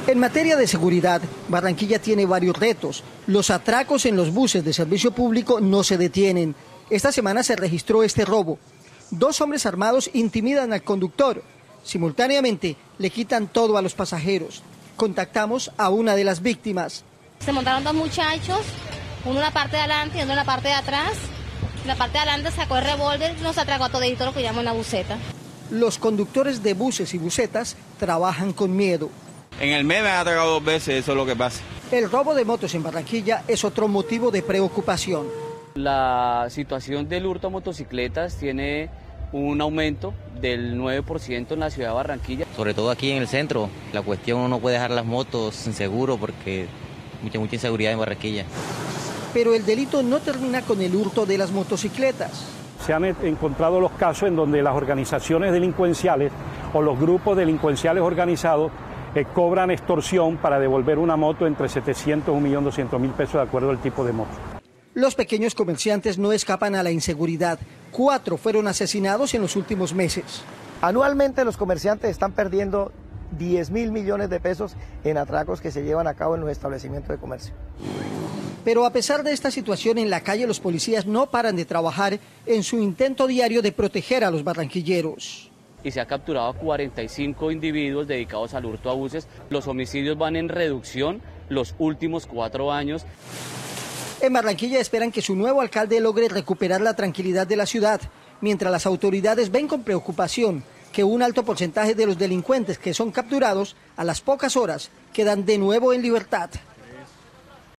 En materia de seguridad, Barranquilla tiene varios retos. Los atracos en los buses de servicio público no se detienen. Esta semana se registró este robo. 2 hombres armados intimidan al conductor. Simultáneamente le quitan todo a los pasajeros. Contactamos a una de las víctimas. Se montaron 2 muchachos, uno en la parte de adelante y otro en la parte de atrás. La parte de adelante sacó el revólver y nos atracó a todito lo que llaman la buseta. Los conductores de buses y busetas trabajan con miedo. En el mes me han atracado 2 veces, eso es lo que pasa. El robo de motos en Barranquilla es otro motivo de preocupación. La situación del hurto a motocicletas tiene un aumento del 9% en la ciudad de Barranquilla. Sobre todo aquí en el centro, la cuestión uno no puede dejar las motos sin seguro porque mucha inseguridad en Barranquilla. Pero el delito no termina con el hurto de las motocicletas. Se han encontrado los casos en donde las organizaciones delincuenciales o los grupos delincuenciales organizados cobran extorsión para devolver una moto entre 700 y 1.200.000 pesos de acuerdo al tipo de moto. Los pequeños comerciantes no escapan a la inseguridad. 4 fueron asesinados en los últimos meses. Anualmente los comerciantes están perdiendo 10.000 millones de pesos en atracos que se llevan a cabo en los establecimientos de comercio. Pero a pesar de esta situación en la calle, los policías no paran de trabajar en su intento diario de proteger a los barranquilleros. Y se ha capturado a 45 individuos dedicados al hurto a buses. Los homicidios van en reducción los últimos 4 años. En Barranquilla esperan que su nuevo alcalde logre recuperar la tranquilidad de la ciudad, mientras las autoridades ven con preocupación que un alto porcentaje de los delincuentes que son capturados a las pocas horas quedan de nuevo en libertad.